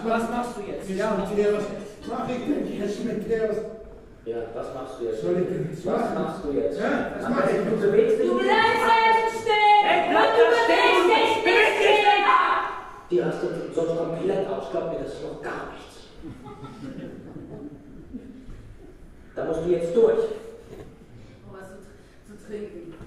Was machst du jetzt? Ja, was mach ich denn jetzt mit der? Ja, was machst du jetzt? Soll ich denn jetzt was machen? machst du jetzt? Ja, was mach ich? Du bewegst dich Du nicht. bleibst stehen! Bleib da stehen! Beweg dich nicht! Die rastet sonst komplett aus. Glaub mir, das ist noch gar nichts. Da musst du jetzt durch. Oh, was zu trinken.